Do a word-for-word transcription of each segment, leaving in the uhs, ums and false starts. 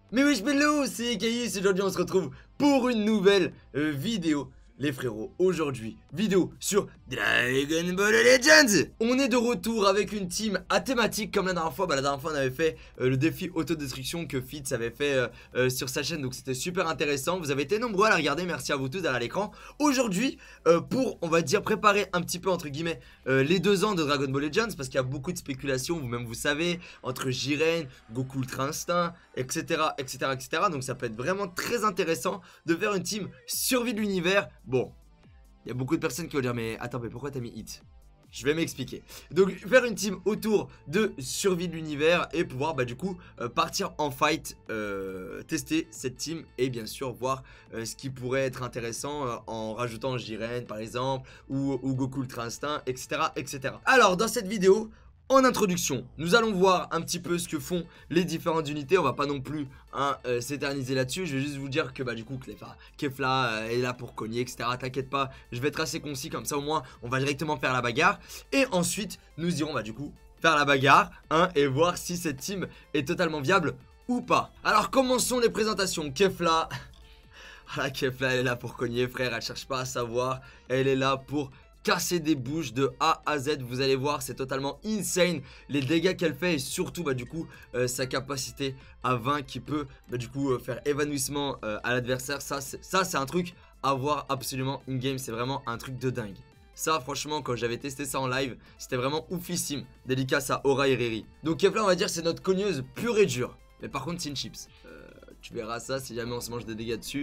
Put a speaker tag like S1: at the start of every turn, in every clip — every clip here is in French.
S1: Mais wesh bello, c'est Kayus, aujourd'hui on se retrouve pour une nouvelle euh, vidéo. Les frérots, aujourd'hui, vidéo sur Dragon Ball Legends. On est de retour avec une team à thématique comme la dernière fois. Bah la dernière fois on avait fait euh, le défi autodestruction que Fitz avait fait euh, euh, sur sa chaîne. Donc c'était super intéressant, vous avez été nombreux à la regarder, merci à vous tous derrière l'écran. Aujourd'hui, euh, pour, on va dire, préparer un petit peu entre guillemets euh, les deux ans de Dragon Ball Legends. Parce qu'il y a beaucoup de spéculations, vous-même vous savez, entre Jiren, Goku Ultra Instinct, etc, etc, etc. Donc ça peut être vraiment très intéressant de faire une team survie de l'univers. Bon, il y a beaucoup de personnes qui vont dire mais attends, mais pourquoi t'as mis hit? Je vais m'expliquer. Donc faire une team autour de survie de l'univers et pouvoir bah du coup euh, partir en fight, euh, tester cette team et bien sûr voir euh, ce qui pourrait être intéressant euh, en rajoutant Jiren par exemple ou, ou Goku Ultra Instinct, etc, etc. Alors dans cette vidéo, en introduction, nous allons voir un petit peu ce que font les différentes unités. On va pas non plus hein, euh, s'éterniser là-dessus. Je vais juste vous dire que bah du coup Kefla, Kefla euh, est là pour cogner, et cetera. T'inquiète pas, je vais être assez concis comme ça au moins on va directement faire la bagarre. Et ensuite nous irons bah du coup faire la bagarre hein, et voir si cette team est totalement viable ou pas. Alors commençons les présentations. Kefla, ah, Kefla elle est là pour cogner frère, elle cherche pas à savoir. Elle est là pour casser des bouches de A à Z, vous allez voir c'est totalement insane les dégâts qu'elle fait et surtout bah du coup euh, sa capacité à vingt qui peut bah du coup euh, faire évanouissement euh, à l'adversaire. Ça c'est un truc à voir absolument in game, c'est vraiment un truc de dingue. Ça franchement quand j'avais testé ça en live c'était vraiment oufissime. Dédicace à Aura et Riri. Donc Kefla on va dire c'est notre cogneuse pure et dure, mais par contre c'est une chips. euh, Tu verras ça si jamais on se mange des dégâts dessus.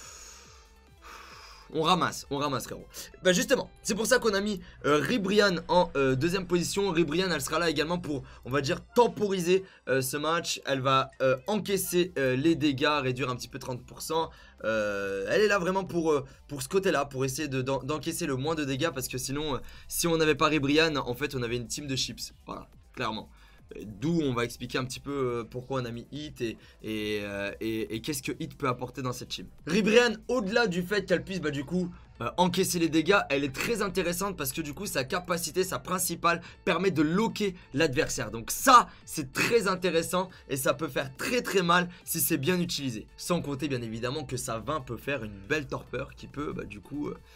S1: On ramasse, on ramasse frérot. Bah justement, c'est pour ça qu'on a mis euh, Ribrianne en euh, deuxième position. Ribrianne elle sera là également pour, on va dire, temporiser euh, ce match. Elle va euh, encaisser euh, les dégâts, réduire un petit peu trente pour cent. euh, Elle est là vraiment pour, euh, pour ce côté là, pour essayer d'encaisser de, le moins de dégâts. Parce que sinon, euh, si on n'avait pas Ribrianne, en fait on avait une team de chips. Voilà, clairement. D'où on va expliquer un petit peu pourquoi on a mis Hit et, et, euh, et, et qu'est-ce que Hit peut apporter dans cette team. Ribrianne, au-delà du fait qu'elle puisse bah, du coup euh, encaisser les dégâts, elle est très intéressante parce que du coup sa capacité, sa principale, permet de loquer l'adversaire. Donc ça c'est très intéressant et ça peut faire très très mal si c'est bien utilisé. Sans compter bien évidemment que sa vingt peut faire une belle torpeur qui peut bah, du coup euh,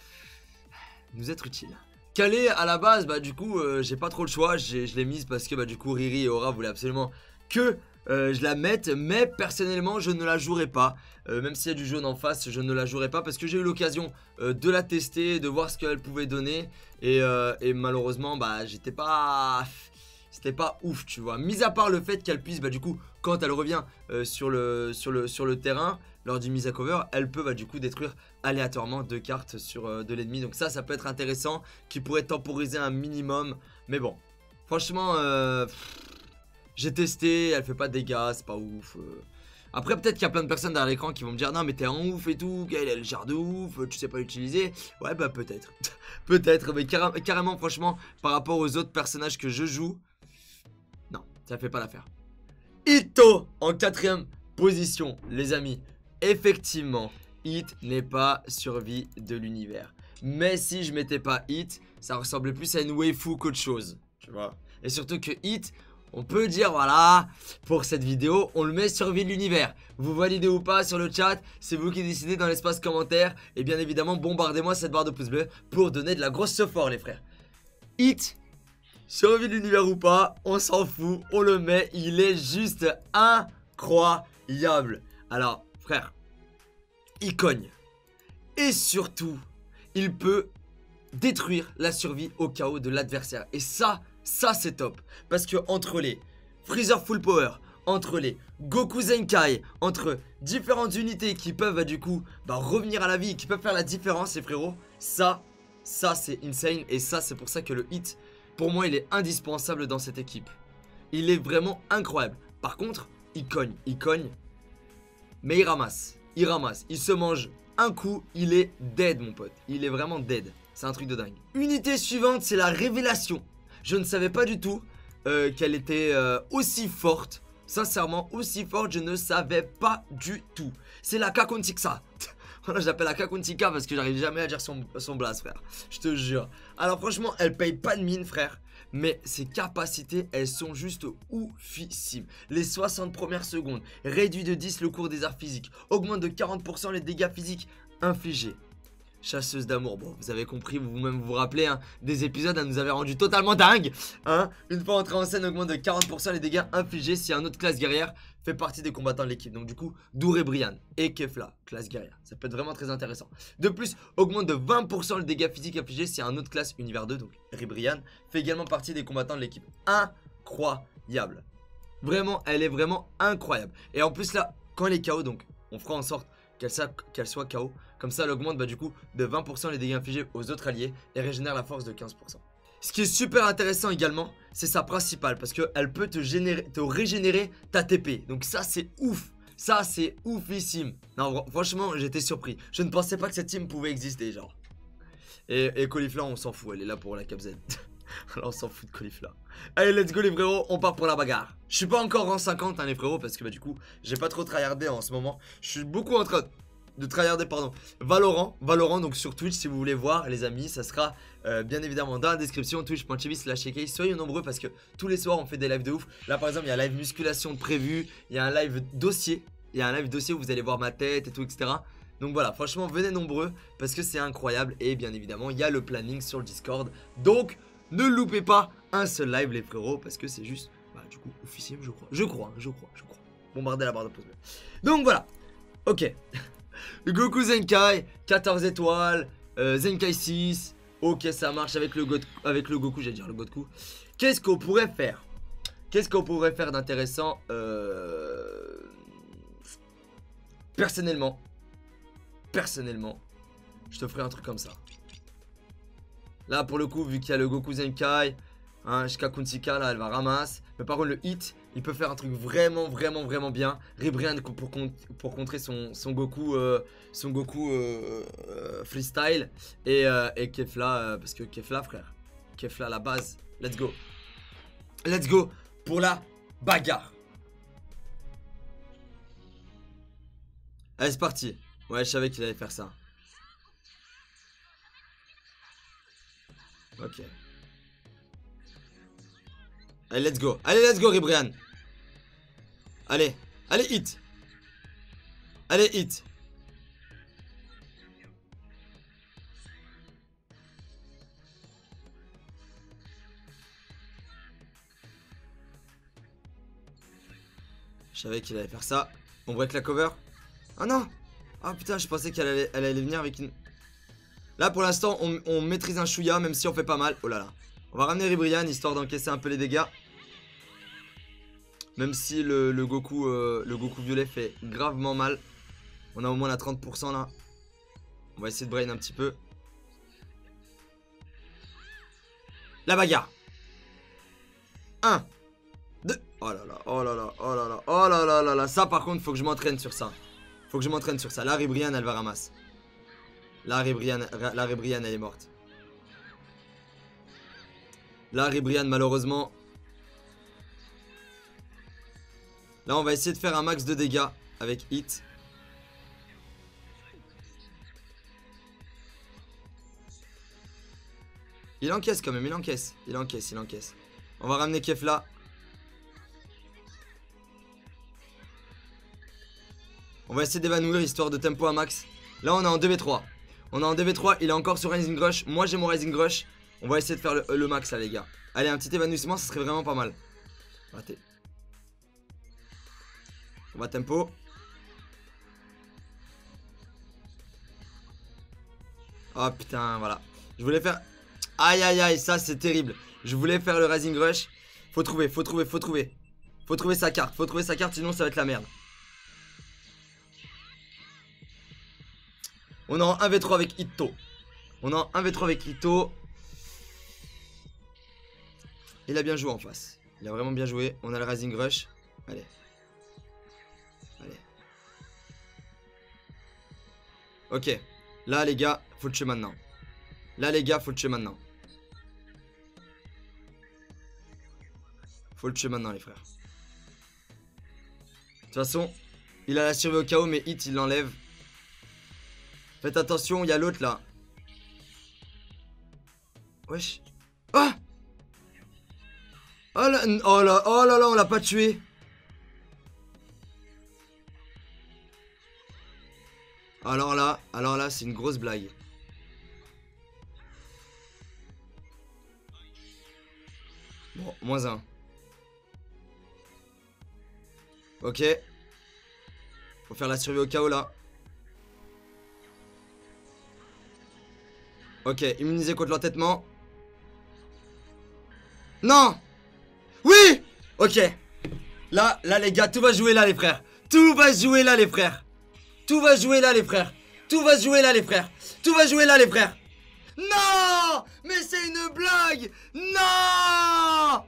S1: nous être utile. Calé à la base, bah du coup euh, j'ai pas trop le choix, je l'ai mise parce que bah du coup Riri et Aura voulaient absolument que euh, je la mette. Mais personnellement je ne la jouerai pas, euh, même s'il y a du jaune en face je ne la jouerai pas. Parce que j'ai eu l'occasion euh, de la tester, de voir ce qu'elle pouvait donner. Et, euh, et malheureusement bah j'étais pas... C'était pas ouf tu vois. Mis à part le fait qu'elle puisse bah du coup quand elle revient euh, sur, le, sur, le, sur le terrain lors du mise à cover, elle peut bah du coup détruire aléatoirement deux cartes sur euh, de l'ennemi. Donc ça ça peut être intéressant, qui pourrait temporiser un minimum. Mais bon franchement euh, j'ai testé, elle fait pas de dégâts, c'est pas ouf. euh. Après peut-être qu'il y a plein de personnes derrière l'écran qui vont me dire non mais t'es un ouf et tout, elle elle gère de ouf, tu sais pas l'utiliser. Ouais bah peut-être. Peut-être, mais carré carrément franchement par rapport aux autres personnages que je joue, non ça fait pas l'affaire. Itto en quatrième position les amis. Effectivement Hit n'est pas survie de l'univers. Mais si je mettais pas Hit, ça ressemblait plus à une waifu qu'autre chose, tu vois. Et surtout que Hit, on peut dire voilà, pour cette vidéo, on le met survie de l'univers. Vous validez ou pas sur le chat, c'est vous qui décidez dans l'espace commentaire. Et bien évidemment, bombardez-moi cette barre de pouce bleu pour donner de la grosse support les frères. Hit, survie de l'univers ou pas, on s'en fout, on le met, il est juste incroyable. Alors frère, il cogne. Et surtout, il peut détruire la survie au chaos de l'adversaire. Et ça, ça c'est top. Parce que entre les Freezer Full Power, entre les Goku Zenkai, entre différentes unités qui peuvent bah, du coup bah, revenir à la vie, qui peuvent faire la différence les frérots, ça, ça c'est insane. Et ça c'est pour ça que le Hit, pour moi il est indispensable dans cette équipe. Il est vraiment incroyable. Par contre, il cogne, il cogne, mais il ramasse. Il ramasse, il se mange un coup, il est dead mon pote. Il est vraiment dead, c'est un truc de dingue. Unité suivante, c'est la révélation. Je ne savais pas du tout euh, qu'elle était euh, aussi forte. Sincèrement, aussi forte, je ne savais pas du tout. C'est la Kakontixa. Voilà, je l'appelle Akakuntika parce que j'arrive jamais à dire son, son blast, frère. Je te jure. Alors franchement, elle paye pas de mine, frère. Mais ses capacités, elles sont juste oufissimes. Les soixante premières secondes, réduit de dix le cours des arts physiques, augmente de quarante pour cent les dégâts physiques infligés. Chasseuse d'amour, bon, vous avez compris, vous-même vous vous rappelez, hein, des épisodes, elle nous avait rendu totalement dingue, hein. Une fois entrée en scène, augmente de quarante pour cent les dégâts infligés si un autre classe guerrière fait partie des combattants de l'équipe. Donc du coup, Dour et Brian et Kefla, classe guerrière, ça peut être vraiment très intéressant. De plus, augmente de vingt pour cent le dégât physique infligé si un autre classe univers deux, donc Ribrian, fait également partie des combattants de l'équipe. Incroyable. Vraiment, elle est vraiment incroyable. Et en plus là, quand elle est K O, donc on fera en sorte qu'elle qu'elle soit K O. Comme ça, elle augmente bah, du coup de vingt pour cent les dégâts infligés aux autres alliés et régénère la force de quinze pour cent. Ce qui est super intéressant également, c'est sa principale parce qu'elle peut te, générer, te régénérer ta T P. Donc ça, c'est ouf. Ça, c'est oufissime. Non, franchement, j'étais surpris. Je ne pensais pas que cette team pouvait exister, genre. Et, et Cauliflower, on s'en fout. Elle est là pour la Cap Z. Alors on s'en fout de Cauliflower. Allez, let's go les frérots, on part pour la bagarre. Je suis pas encore en cinquante, hein, les frérots, parce que bah du coup, j'ai pas trop tryhardé en ce moment. Je suis beaucoup en train de tryharder, pardon, Valorant, Valorant, donc sur Twitch, si vous voulez voir, les amis, ça sera euh, bien évidemment dans la description, twitch point t v slash k. Soyez nombreux parce que tous les soirs, on fait des lives de ouf. Là, par exemple, il y a un live musculation prévu, il y a un live dossier, il y a un live dossier où vous allez voir ma tête et tout, et cetera. Donc voilà, franchement, venez nombreux parce que c'est incroyable. Et bien évidemment, il y a le planning sur le Discord. Donc, ne loupez pas un seul live, les frérots, parce que c'est juste, bah, du coup, officiel, je crois. Je crois, je crois, je crois. Bombardez la barre de pouce bleu. Donc voilà, ok. Goku Zenkai, quatorze étoiles, euh, Zenkai six. Ok, ça marche avec le, God, avec le Goku, j'allais dire le Goku. Qu'est-ce qu'on pourrait faire? Qu'est-ce qu'on pourrait faire d'intéressant euh... Personnellement, personnellement, je te ferai un truc comme ça. Là, pour le coup, vu qu'il y a le Goku Zenkai, hein, Shikakunsika, là, elle va ramasser. Mais par contre, le hit, il peut faire un truc vraiment, vraiment, vraiment bien. Ribrian pour, pour contrer son, son Goku, euh, son Goku euh, euh, freestyle. Et, euh, et Kefla, euh, parce que Kefla, frère. Kefla, la base. Let's go. Let's go pour la bagarre. Allez, c'est parti. Ouais, je savais qu'il allait faire ça. Ok. Allez, let's go. Allez, let's go, Ribrian. Allez. Allez, hit. Allez, hit. Je savais qu'il allait faire ça. On break la cover. Ah non. Ah putain, je pensais qu'elle allait, elle allait venir avec une... Là, pour l'instant, on, on maîtrise un chouïa, même si on fait pas mal. Oh là là. On va ramener Ribrian, histoire d'encaisser un peu les dégâts. Même si le, le, Goku, euh, le Goku violet fait gravement mal. On a au moins la trente pour cent là. On va essayer de brain un petit peu. La bagarre. un, deux. Oh là là, oh là là, oh là là, oh là là là là. Ça par contre, faut que je m'entraîne sur ça. Faut que je m'entraîne sur ça. Là, Ribrian, elle va ramasser. Là, Ribrian, la Ribrian, elle est morte. Là, Ribrian, malheureusement. Là, on va essayer de faire un max de dégâts avec hit. Il encaisse quand même, il encaisse. Il encaisse, il encaisse. On va ramener Kefla. On va essayer d'évanouir histoire de tempo à max. Là, on est en deux v trois. On est en deux v trois, il est encore sur Rising Rush. Moi, j'ai mon Rising Rush. On va essayer de faire le, le max là, les gars. Allez, un petit évanouissement, ça serait vraiment pas mal. Raté. On va tempo. Oh putain, voilà. Je voulais faire... Aïe aïe aïe, ça c'est terrible. Je voulais faire le Rising Rush. Faut trouver, faut trouver, faut trouver. Faut trouver sa carte, faut trouver sa carte, sinon ça va être la merde. On est en un v trois avec Itto. On est en un v trois avec Itto. Il a bien joué en face. Il a vraiment bien joué. On a le Rising Rush. Allez. Allez. Ok. Là les gars, faut le tuer maintenant. Là les gars, faut le tuer maintenant. Faut le tuer maintenant les frères. De toute façon, il a la survie au chaos, mais hit il l'enlève. Faites attention, il y a l'autre là. Wesh. Ah oh là, oh là, oh là là, on l'a pas tué. Alors là, alors là, c'est une grosse blague. Bon, moins un. Ok. Faut faire la survie au chaos là. Ok, immunisé contre l'entêtement. Non. Oui. Ok. Là, là les gars, tout va jouer là les frères. Tout va jouer là les frères. Tout va jouer là les frères. Tout va jouer là les frères. Tout va jouer là les frères. Non. Mais c'est une blague. Non.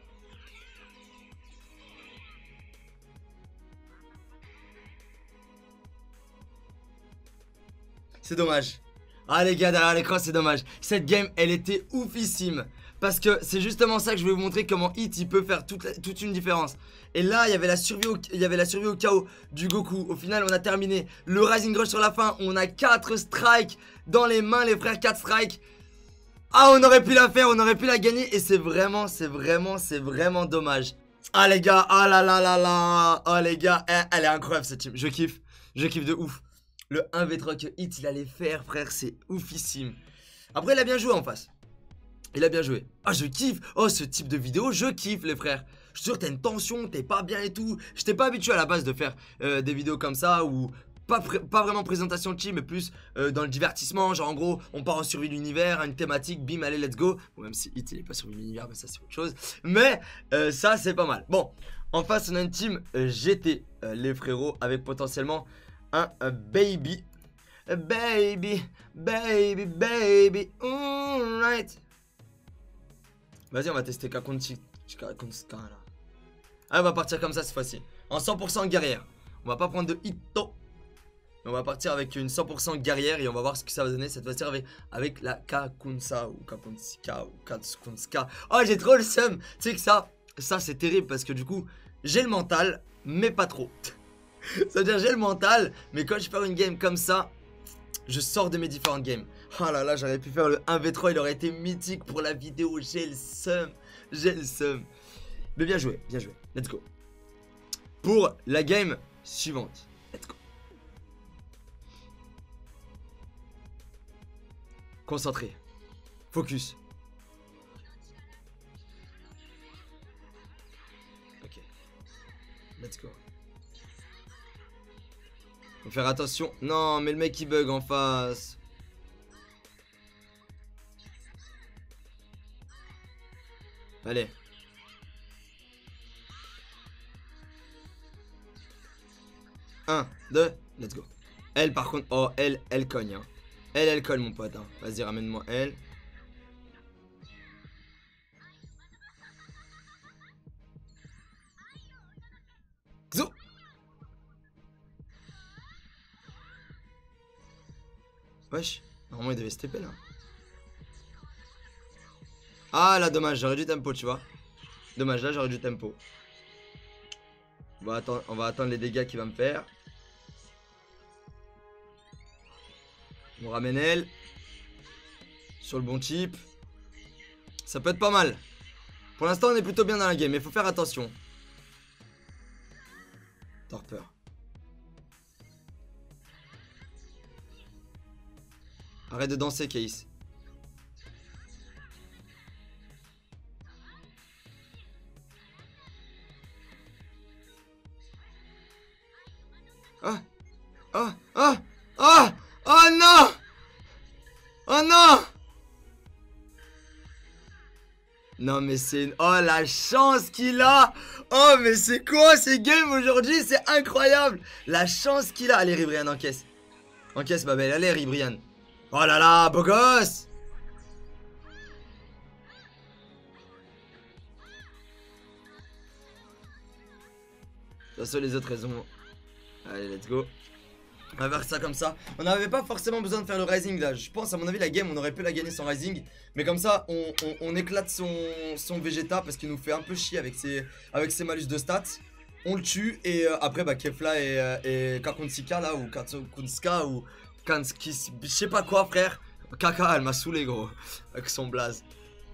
S1: C'est dommage. Ah les gars, derrière l'écran, c'est dommage. Cette game, elle était oufissime. Parce que c'est justement ça que je vais vous montrer comment Hit, il peut faire toute, la, toute une différence. Et là, il y avait la survie au, il y avait la survie au chaos du Goku. Au final, on a terminé le Rising Rush sur la fin. On a quatre strikes dans les mains, les frères, quatre strikes. Ah, on aurait pu la faire, on aurait pu la gagner. Et c'est vraiment, c'est vraiment, c'est vraiment dommage. Ah les gars, ah là là là là. Oh les gars, elle, elle est incroyable cette team. Je kiffe, je kiffe de ouf. Le un v trois que Hit il allait faire, frère, c'est oufissime. Après, il a bien joué en face. Il a bien joué. Ah, je kiffe. Oh, ce type de vidéo, je kiffe, les frères. Je suis sûr, t'as une tension, t'es pas bien et tout. J'étais pas habitué à la base de faire euh, des vidéos comme ça où pas, pas vraiment présentation de team, mais plus euh, dans le divertissement. Genre, en gros, on part en survie de l'univers, une thématique, bim, allez, let's go. Bon, même si Hit il est pas survie de l'univers, mais ça, c'est autre chose. Mais euh, ça, c'est pas mal. Bon, en face, on a une team euh, G T, euh, les frérots, avec potentiellement un, un baby. A baby, baby, baby, alright. Vas-y, on va tester Kakunska là. Ah, on va partir comme ça cette fois-ci. En cent pour cent guerrière. On va pas prendre de Hito. On va partir avec une cent pour cent guerrière et on va voir ce que ça va donner cette fois-ci avec, avec la Kakunsa ou Kakunska ou Kakunska. Oh, j'ai trop le seum. Tu sais que ça, ça c'est terrible parce que du coup, j'ai le mental, mais pas trop. Ça veut dire j'ai le mental, mais quand je fais une game comme ça, je sors de mes différentes games. Oh là là, j'aurais pu faire le un v trois, il aurait été mythique pour la vidéo. J'ai le seum. J'ai le seum. Mais bien joué, bien joué. Let's go. Pour la game suivante. Let's go. Concentré. Focus. Ok. Let's go. Faut faire attention. Non, mais le mec il bug en face. Allez. un, deux, let's go. Elle par contre, oh elle, elle cogne hein. Elle, elle colle mon pote hein. Vas-y ramène-moi elle. Zo. Wesh, normalement il devait se T P là. Ah là dommage, j'aurais du tempo tu vois. Dommage là j'aurais du tempo. On va attendre, on va attendre les dégâts qu'il va me faire. On ramène elle. Sur le bon type. Ça peut être pas mal. Pour l'instant on est plutôt bien dans la game, mais il faut faire attention. Torpeur. Arrête de danser Case. Ah. Ah. Ah. Ah. Oh non. Oh non. Non mais c'est une... Oh la chance qu'il a. Oh mais c'est quoi ces games aujourd'hui. C'est incroyable. La chance qu'il a. Allez Ribrian encaisse. Encaisse ma belle. Allez Ribrian. Oh là là beau gosse. De toute façon les autres raisons. Allez let's go. On va faire ça comme ça. On n'avait pas forcément besoin de faire le Rising là. Je pense à mon avis la game on aurait pu la gagner sans Rising. Mais comme ça on, on, on éclate son, son Vegeta parce qu'il nous fait un peu chier avec ses, avec ses malus de stats. On le tue et euh, après bah Kefla et, euh, et Kakunska là ou Kakunska ou Kans qui... Je sais pas quoi, frère. Kaka, elle m'a saoulé, gros. Avec son blaze.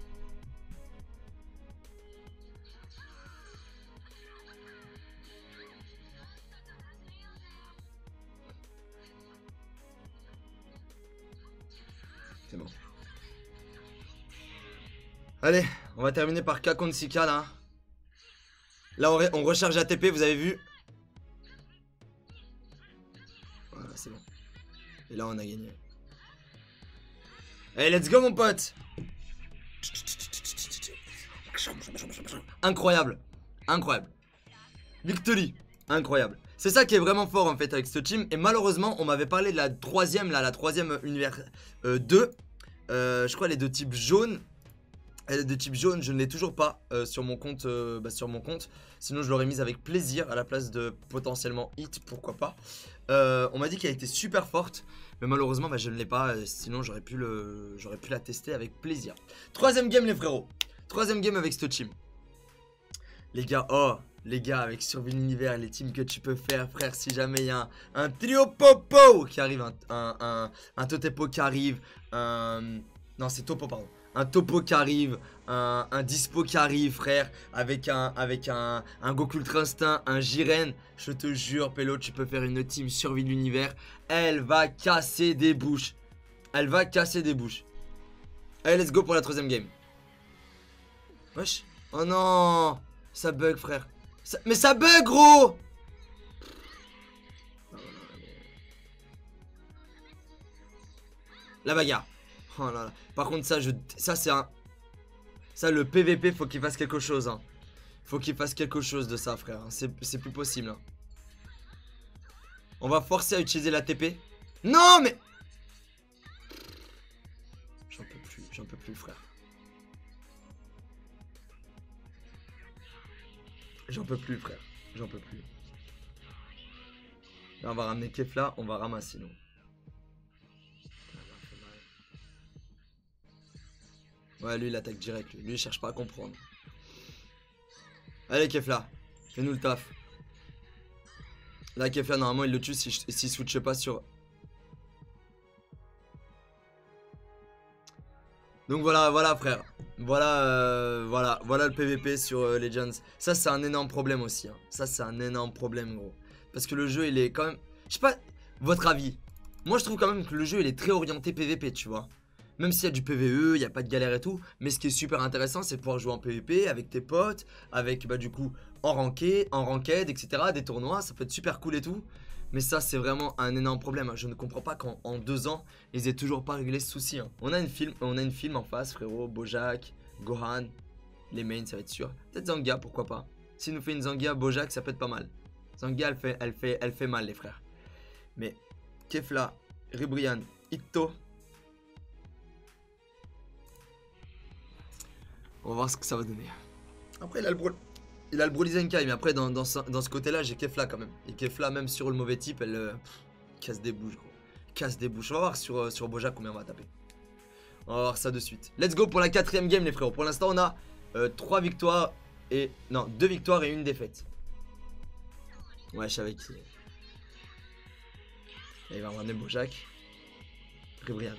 S1: C'est bon. Allez, on va terminer par K contre Sika, là. Là, on, on recharge A T P, vous avez vu. Voilà, c'est bon. Et là, on a gagné. Allez, let's go, mon pote. Incroyable. Incroyable. Victory. Incroyable. C'est ça qui est vraiment fort, en fait, avec ce team. Et malheureusement, on m'avait parlé de la troisième, là, la troisième univers euh, deux. Euh, je crois les deux types jaunes. Elle est de type jaune, je ne l'ai toujours pas euh, sur mon compte, euh, bah, sur mon compte. Sinon je l'aurais mise avec plaisir à la place de potentiellement hit, pourquoi pas. Euh, on m'a dit qu'elle était super forte, mais malheureusement bah, je ne l'ai pas. Euh, sinon j'aurais pu le, j'aurais pu la tester avec plaisir. Troisième game les frérots. Troisième game avec ce team. Les gars, oh les gars avec Survie l'univers, les teams que tu peux faire, frère. Si jamais il y a un, un trio popo qui arrive, un, un, un, un Totepo qui arrive, un... non c'est Topo pardon. Un Topo qui arrive, un, un Dispo qui arrive, frère, avec un, avec un, un Goku Ultra Instinct, un Jiren. Je te jure, Pélo, tu peux faire une team Survie de l'univers. Elle va casser des bouches. Elle va casser des bouches. Allez, let's go pour la troisième game. Wesh. Oh non. Ça bug, frère. Ça... Mais ça bug, gros. La bagarre. Oh là là. Par contre ça je... Ça c'est un... Ça le P V P faut qu'il fasse quelque chose hein. Faut qu'il fasse quelque chose de ça frère. C'est plus possible hein. On va forcer à utiliser la T P. Non mais... J'en peux plus. J'en peux plus frère. J'en peux plus frère. J'en peux plus. Là on va ramener Kefla. On va ramasser nous. Ouais, lui il attaque direct, lui. Lui il cherche pas à comprendre. Allez Kefla, fais-nous le taf. Là Kefla normalement il le tue s'il si, si switch pas sur... Donc voilà, voilà frère. Voilà, euh, voilà, voilà le P V P sur euh, Legends. Ça c'est un énorme problème aussi hein. Ça c'est un énorme problème gros. Parce que le jeu il est quand même... Je sais pas, votre avis. Moi je trouve quand même que le jeu il est très orienté P V P tu vois. Même s'il y a du P V E, il n'y a pas de galère et tout. Mais ce qui est super intéressant, c'est de pouvoir jouer en P V P avec tes potes. Avec, bah du coup, en ranké, en ranked, et cetera. Des tournois, ça peut être super cool et tout. Mais ça, c'est vraiment un énorme problème. Je ne comprends pas qu'en en deux ans, ils aient toujours pas réglé ce souci. Hein. On a une film, on a une film en face, frérot. Bojack, Gohan, les mains, ça va être sûr. Peut-être Zangia, pourquoi pas. S'il nous fait une Zangia, Bojack, ça peut être pas mal. Zangia, elle fait, elle fait, elle fait mal, les frères. Mais Kefla, Ribrian, Itto... On va voir ce que ça va donner. Après, il a le Bro... Il a le Broly Zenkai, mais après, dans, dans, dans ce côté-là, j'ai Kefla quand même. Et Kefla, même sur le mauvais type, elle euh, casse des bouches, gros. Casse des bouches. On va voir sur, euh, sur Bojack combien on va taper. On va voir ça de suite. Let's go pour la quatrième game, les frérots. Pour l'instant, on a euh, trois victoires et... Non, deux victoires et une défaite. Ouais, je savais qui... Il va ramener Bojack. Ribrian.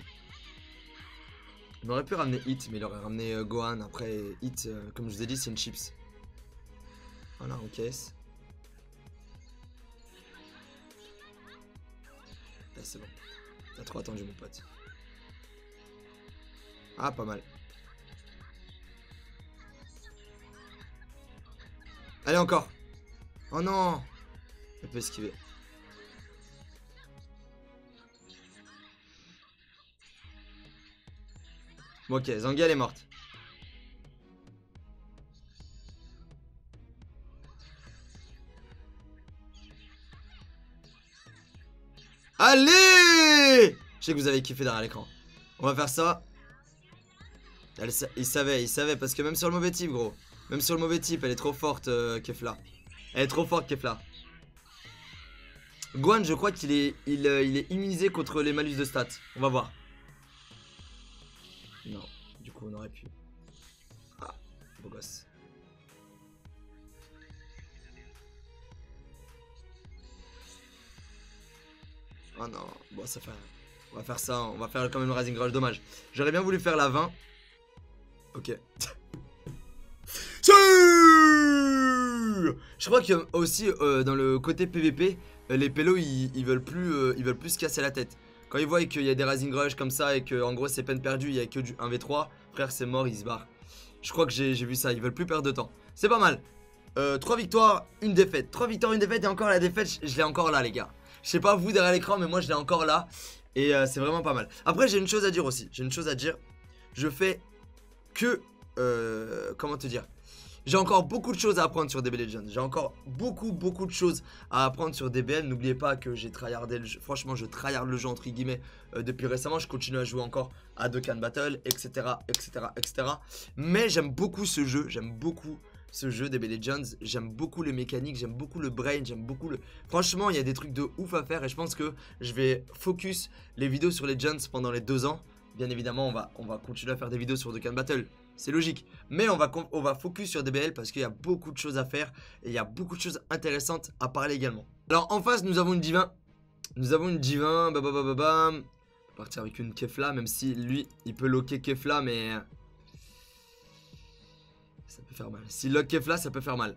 S1: Il aurait pu ramener Hit, mais il aurait ramené euh, Gohan. Après, Hit, euh, comme je vous ai dit, c'est une chips. Voilà, on caisse. Ah, c'est bon. T'as trop attendu, mon pote. Ah, pas mal. Allez, encore. Oh non. Elle peut esquiver. Bon, ok, Zangia elle est morte. Allez! Je sais que vous avez kiffé derrière l'écran. On va faire ça. Elle, il savait, il savait, parce que même sur le mauvais type, gros. Même sur le mauvais type, elle est trop forte, euh, Kefla. Elle est trop forte, Kefla. Gohan, je crois qu'il est, il, euh, il est immunisé contre les malus de stats. On va voir. Non, du coup on aurait pu. Ah, beau gosse. Oh non, bon ça fait rien. On va faire ça, on va faire quand même le Rising Rush, dommage. J'aurais bien voulu faire la vingt. Ok. Je crois que aussi euh, dans le côté P V P, euh, les pélos ils, ils veulent plus euh, ils veulent plus se casser la tête. Quand ils voient qu'il y a des Rising Rush comme ça et que en gros c'est peine perdue, il y a que du un v trois, frère c'est mort, ils se barrent. Je crois que j'ai vu ça, ils veulent plus perdre de temps. C'est pas mal. euh, trois victoires, une défaite. trois victoires, une défaite et encore la défaite, je l'ai encore là les gars. Je sais pas vous derrière l'écran mais moi je l'ai encore là. Et euh, c'est vraiment pas mal. Après j'ai une chose à dire aussi, j'ai une chose à dire. Je fais que, euh, comment te dire, j'ai encore beaucoup de choses à apprendre sur D B Legends. J'ai encore beaucoup beaucoup de choses à apprendre sur D B L. N'oubliez pas que j'ai tryhardé le jeu. Franchement je tryhard le jeu entre guillemets euh, depuis récemment. Je continue à jouer encore à Dokkan Battle, etc, etc, etc. Mais j'aime beaucoup ce jeu, j'aime beaucoup ce jeu D B Legends. J'aime beaucoup les mécaniques, j'aime beaucoup le brain, j'aime beaucoup le... Franchement il y a des trucs de ouf à faire. Et je pense que je vais focus les vidéos sur Legends pendant les deux ans. Bien évidemment on va, on va continuer à faire des vidéos sur Dokkan Battle. C'est logique, mais on va, on va focus sur D B L parce qu'il y a beaucoup de choses à faire et il y a beaucoup de choses intéressantes à parler également. Alors en face nous avons une Divin. Nous avons une Divin, bababababam. On va partir avec une Kefla, même si lui il peut locker Kefla, mais ça peut faire mal. S'il lock Kefla ça peut faire mal.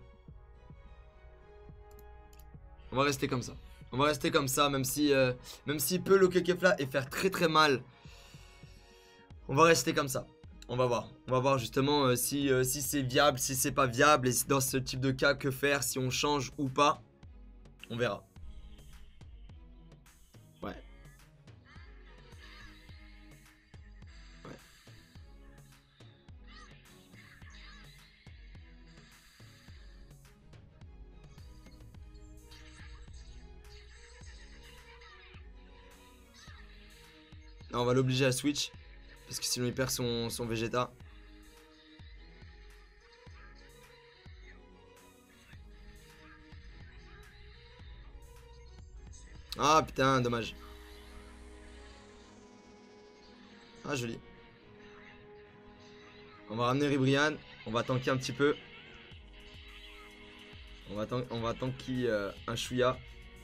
S1: On va rester comme ça. On va rester comme ça, même si euh, même s'il peut locker Kefla et faire très très mal. On va rester comme ça. On va voir, on va voir justement euh, si, euh, si c'est viable, si c'est pas viable. Et dans ce type de cas, que faire, si on change ou pas. On verra. Ouais. Ouais. Non, on va l'obliger à switch. Parce que sinon il perd son, son Vegeta. Ah putain, dommage. Ah joli. On va ramener Ribrianne. On va tanker un petit peu. On va, tan on va tanker euh, un Chouïa.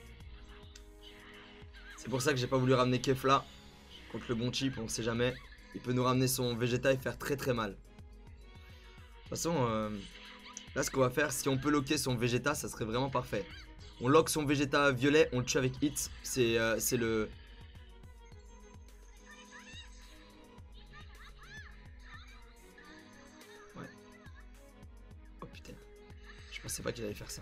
S1: C'est pour ça que j'ai pas voulu ramener Kefla. Contre le bon chip, on sait jamais. Il peut nous ramener son Vegeta et faire très très mal. De toute façon, euh, là ce qu'on va faire, si on peut locker son Vegeta, ça serait vraiment parfait. On lock son Vegeta violet, on le tue avec hits. C'est euh, c'est le... Ouais. Oh putain. Je pensais pas qu'il allait faire ça.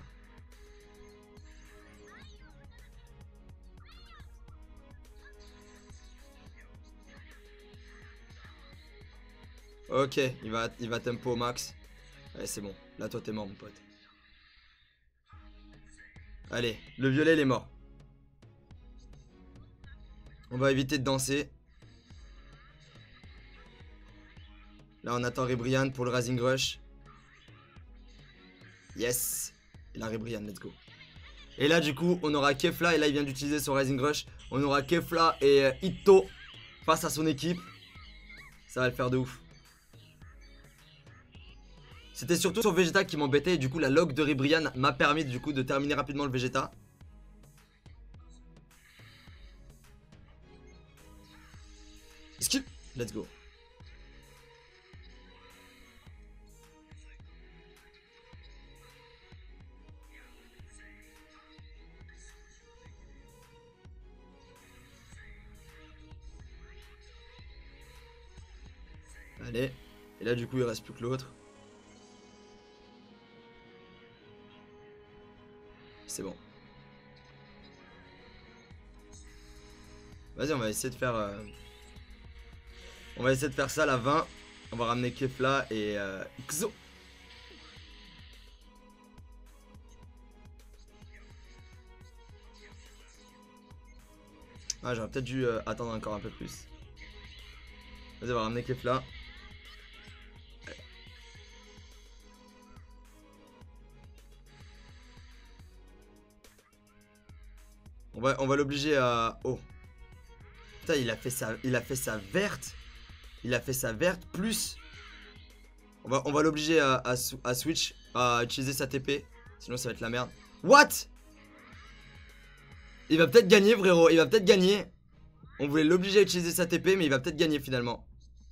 S1: Ok, il va, il va tempo au max. Allez, c'est bon. Là, toi, t'es mort, mon pote. Allez, le violet, il est mort. On va éviter de danser. Là, on attend Ribrianne pour le Rising Rush. Yes. Il a Ribrianne, let's go. Et là, du coup, on aura Kefla. Et là, il vient d'utiliser son Rising Rush. On aura Kefla et euh, Itto face à son équipe. Ça va le faire de ouf. C'était surtout son Vegeta qui m'embêtait et du coup la log de Ribrianne m'a permis du coup de terminer rapidement le Vegeta. Skip. Let's go. Allez. Et là du coup il reste plus que l'autre. C'est bon. Vas-y, on va essayer de faire... Euh... On va essayer de faire ça, la vingt. On va ramener Kefla et euh... Xo. Ah, j'aurais peut-être dû euh, attendre encore un peu plus. Vas-y, on va ramener Kefla. On va, on va l'obliger à... Oh. Putain, il a fait sa, il a fait sa verte. Il a fait sa verte plus... On va, on va l'obliger à, à, à switch, à utiliser sa T P. Sinon, ça va être la merde. What? Il va peut-être gagner, frérot. Il va peut-être gagner. On voulait l'obliger à utiliser sa T P, mais il va peut-être gagner finalement.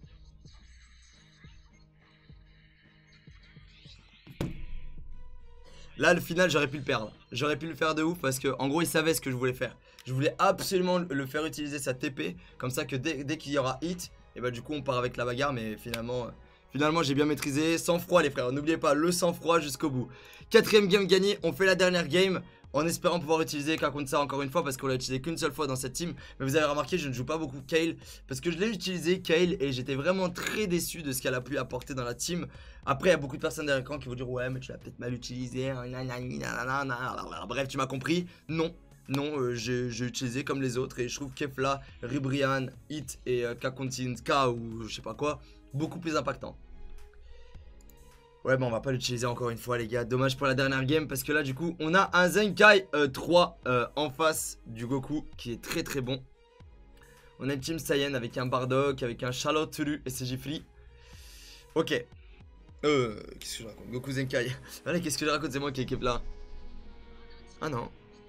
S1: Là, le final, j'aurais pu le perdre. J'aurais pu le faire de ouf parce que, en gros, il savait ce que je voulais faire. Je voulais absolument le faire utiliser sa T P. Comme ça que dès, dès qu'il y aura hit, et bah du coup, on part avec la bagarre. Mais finalement, euh, finalement j'ai bien maîtrisé. Sang froid, les frères. N'oubliez pas, le sang froid jusqu'au bout. Quatrième game gagné. On fait la dernière game. En espérant pouvoir utiliser Kakunsa encore une fois parce qu'on l'a utilisé qu'une seule fois dans cette team. Mais vous avez remarqué, je ne joue pas beaucoup Kayle parce que je l'ai utilisé Kayle et j'étais vraiment très déçu de ce qu'elle a pu apporter dans la team. Après, il y a beaucoup de personnes derrière l'écran qui vont dire ouais, mais tu l'as peut-être mal utilisé. Bref, tu m'as compris. Non, non, euh, j'ai utilisé comme les autres et je trouve Kefla, Ribrianne, Hit et euh, Kakunsa ou je sais pas quoi beaucoup plus impactant. Ouais, bah on va pas l'utiliser encore une fois les gars. Dommage pour la dernière game parce que là du coup on a un Zenkai euh, trois euh, en face du Goku qui est très très bon. On a une Team Saiyan avec un Bardock, avec un Charlotte Tulu et c'est Gifli. Ok. Euh, qu'est-ce que je raconte? Goku Zenkai. Allez, qu'est-ce que je raconte? C'est moi qui ai Kepla. Ah non.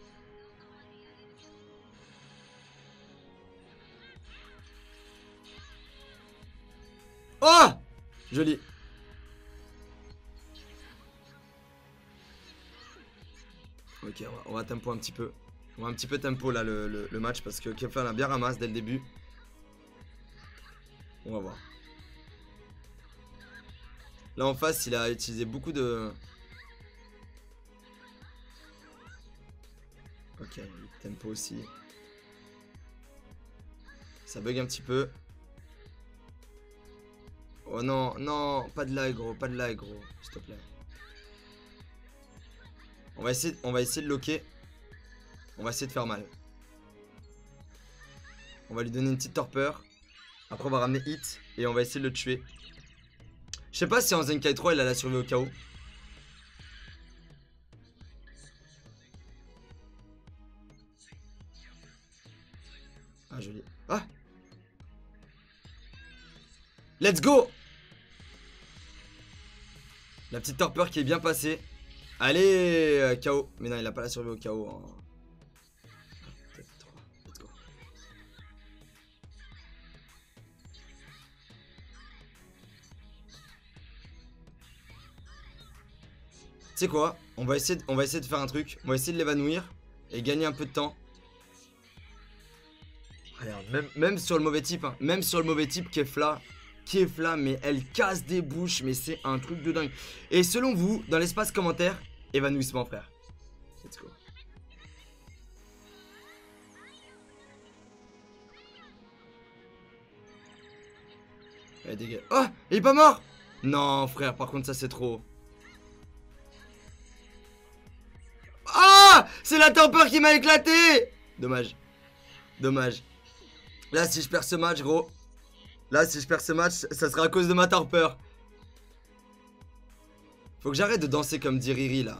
S1: Oh! Joli. Ok, on va, on va tempo un petit peu. On va un petit peu tempo là le, le, le match parce que Kefla a bien ramasse dès le début. On va voir. Là en face, il a utilisé beaucoup de... Ok, tempo aussi. Ça bug un petit peu. Oh non, non, pas de lag gros, pas de lag gros, s'il te plaît. On va essayer, on va essayer de loquer. On va essayer de faire mal. On va lui donner une petite torpeur. Après on va ramener Hit et on va essayer de le tuer. Je sais pas si en Zenkai trois il a la survie au K O. Ah joli. Ah, let's go. La petite torpeur qui est bien passée. Allez, euh, K O. Mais non, il a pas la survie au K O. Hein. Tu sais quoi, on va, essayer de, on va essayer de faire un truc. On va essayer de l'évanouir et gagner un peu de temps. Regarde, même, même sur le mauvais type, hein, même sur le mauvais type, Kefla, Kefla, mais elle casse des bouches, mais c'est un truc de dingue. Et selon vous, dans l'espace commentaire, évanouissement, frère. Let's go. Allez, dégage. Oh, il est pas mort. Non, frère, par contre, ça c'est trop. Ah, c'est la tempeur qui m'a éclaté. Dommage. Dommage. Là, si je perds ce match, gros. Là, si je perds ce match, ça sera à cause de ma torpeur. Faut que j'arrête de danser comme dit Riri, là.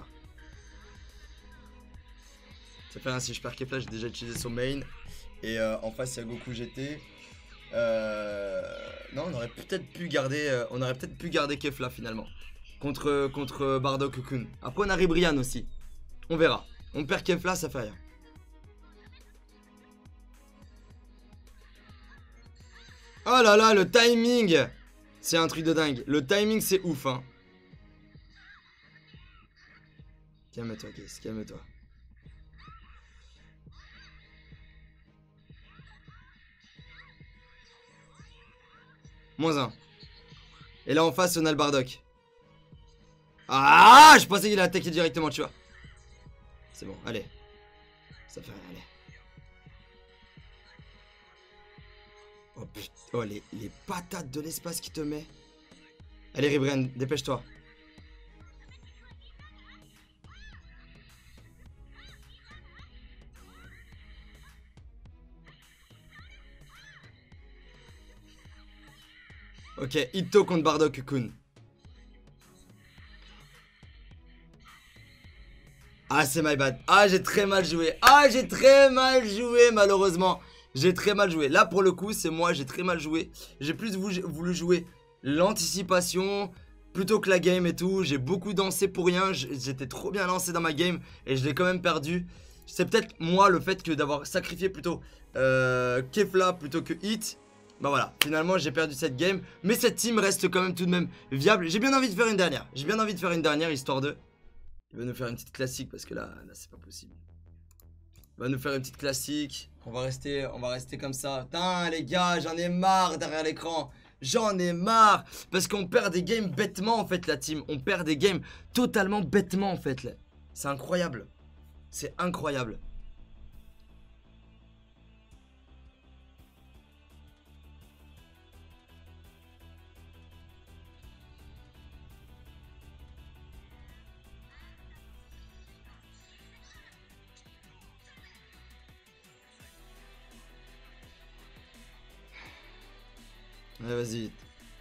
S1: Ça fait rien, si je perds Kefla, j'ai déjà utilisé son main. Et euh, en face, il y a Goku G T. Euh... Non, on aurait peut-être pu garder euh, on aurait peut-être pu garder Kefla finalement. Contre, contre Bardock Kun. Après, on a Ribrianne aussi. On verra. On perd Kefla, ça fait rien. Oh là là, le timing! C'est un truc de dingue. Le timing, c'est ouf, hein. Calme-toi, Guess, calme-toi. Moins un. Et là, en face, on a le Bardock. Ah! Je pensais qu'il a attaqué directement, tu vois. C'est bon, allez. Ça fait rien, allez. Oh putain, oh les, les patates de l'espace qui te met. Allez Ribrianne, dépêche-toi. Ok, Itto contre Bardock Kun. Ah c'est my bad. Ah j'ai très mal joué. Ah j'ai très mal joué malheureusement. J'ai très mal joué. Là, pour le coup, c'est moi, j'ai très mal joué. J'ai plus voulu jouer l'anticipation plutôt que la game et tout. J'ai beaucoup dansé pour rien. J'étais trop bien lancé dans ma game et je l'ai quand même perdu. c'est peut-être moi le fait que d'avoir sacrifié plutôt euh, Kefla plutôt que Hit. Bah voilà, finalement j'ai perdu cette game. Mais cette team reste quand même tout de même viable. J'ai bien envie de faire une dernière. J'ai bien envie de faire une dernière histoire de... Il va nous faire une petite classique parce que là, là c'est pas possible. Il va nous faire une petite classique. On va rester, on va rester comme ça. Putain les gars, j'en ai marre derrière l'écran. J'en ai marre. Parce qu'on perd des games bêtement en fait la team. On perd des games totalement bêtement en fait. C'est incroyable. C'est incroyable. Allez, vas-y vite.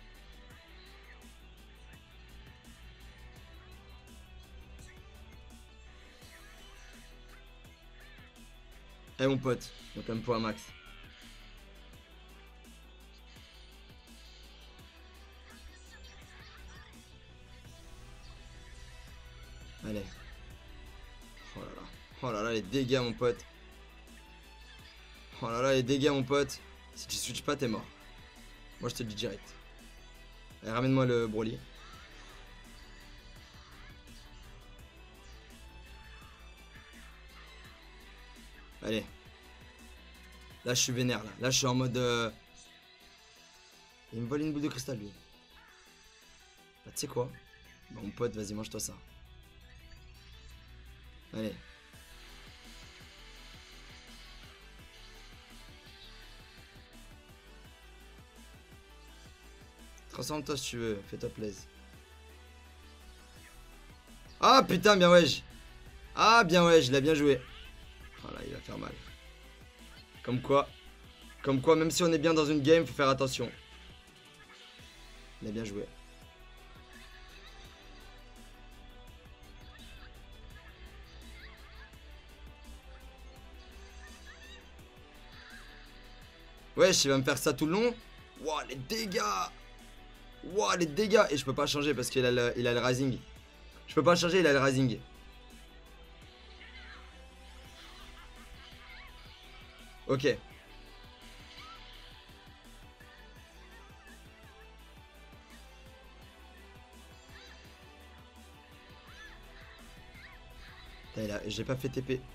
S1: Eh mon pote, on tempo à max. Allez. Oh là là. Oh là là, les dégâts mon pote. Oh là là, les dégâts mon pote. Si tu switches pas, t'es mort. Moi je te le dis direct. Allez, ramène-moi le Broly. Allez. Là je suis vénère là. Là je suis en mode... Euh... Il me vole une boule de cristal lui. Bah tu sais quoi? Bah mon pote, vas-y mange-toi ça. Allez. Transforme-toi si tu veux, fais-toi plaisir. Ah putain, bien wesh. Ah bien wesh, il a bien joué. Voilà, il va faire mal. Comme quoi, comme quoi, même si on est bien dans une game, faut faire attention. Il a bien joué. Wesh, il va me faire ça tout le long. Wouah, les dégâts. Wouah, les dégâts. Et je peux pas changer parce qu'il a le, il a le rising. Je peux pas changer, il a le rising. Ok. J'ai pas fait T P.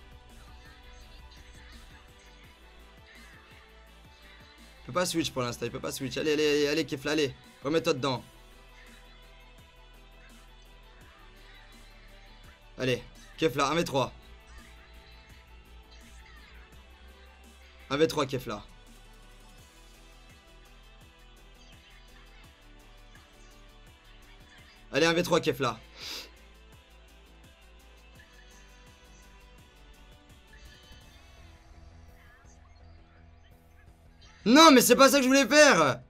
S1: Il peut pas switch pour l'instant, il peut pas switch. Allez, allez, allez, Kefla, allez. Remets-toi dedans. Allez, Kefla, un v trois. un v trois, Kefla. Allez, un v trois, Kefla. Non, mais c'est pas ça que je voulais faire.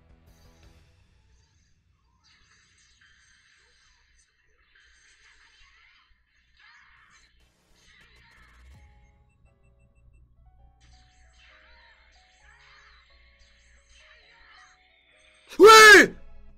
S1: Oui.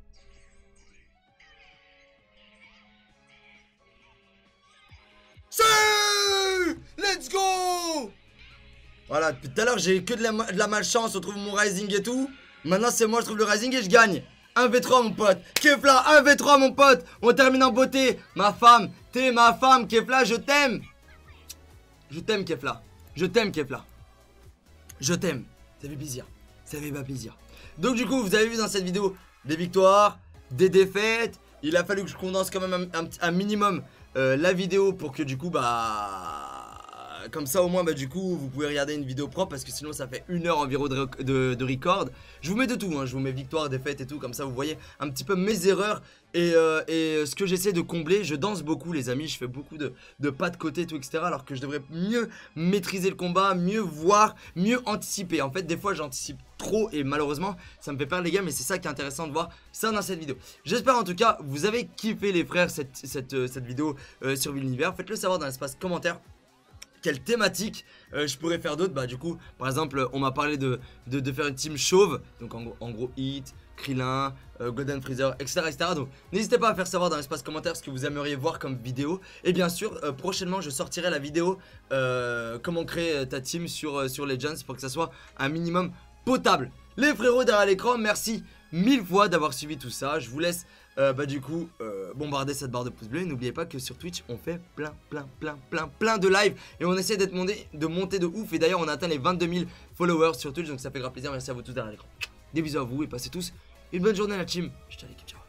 S1: C'est... Let's go. Voilà, depuis tout à l'heure j'ai que de la, de la malchance, on trouve mon rising et tout. Maintenant c'est moi je trouve le rising et je gagne. un v trois mon pote. Kefla, un v trois mon pote. On termine en beauté. Ma femme, t'es ma femme Kefla, je t'aime. Je t'aime Kefla. Je t'aime Kefla. Je t'aime. Ça fait plaisir. Ça fait pas plaisir. Donc du coup vous avez vu dans cette vidéo des victoires, des défaites. Il a fallu que je condense quand même un, un, un minimum euh, la vidéo pour que du coup bah... Comme ça au moins bah du coup vous pouvez regarder une vidéo propre parce que sinon ça fait une heure environ de, de, de record. Je vous mets de tout, hein, je vous mets victoire, défaite et tout, comme ça vous voyez un petit peu mes erreurs et, euh, et ce que j'essaie de combler. Je danse beaucoup les amis, je fais beaucoup de, de pas de côté tout etc. Alors que je devrais mieux maîtriser le combat, mieux voir, mieux anticiper. En fait des fois j'anticipe trop et malheureusement ça me fait perdre les gars, mais c'est ça qui est intéressant de voir ça dans cette vidéo. J'espère en tout cas vous avez kiffé les frères cette, cette, cette, cette vidéo euh, sur l'univers. Faites-le savoir dans l'espace commentaire. Quelle thématique euh, je pourrais faire d'autres. Bah du coup par exemple on m'a parlé de, de, de faire une team chauve. Donc en, en gros Hit, Krillin, euh, Golden Freezer, et cetera, et cetera. Donc n'hésitez pas à faire savoir dans l'espace commentaire ce que vous aimeriez voir comme vidéo. Et bien sûr, euh, prochainement, je sortirai la vidéo euh, comment créer ta team sur, euh, sur Legends pour que ça soit un minimum potable. Les frérots derrière l'écran, merci mille fois d'avoir suivi tout ça. Je vous laisse euh, bah, du coup euh, bombarder cette barre de pouces bleus. N'oubliez pas que sur Twitch on fait plein plein plein plein plein de live et on essaie d'être monté, de monter de ouf. Et d'ailleurs on a atteint les vingt-deux mille followers sur Twitch, donc ça fait grave plaisir. Merci à vous tous derrière l'écran. Des bisous à vous et passez tous une bonne journée la team. Je te dis ciao.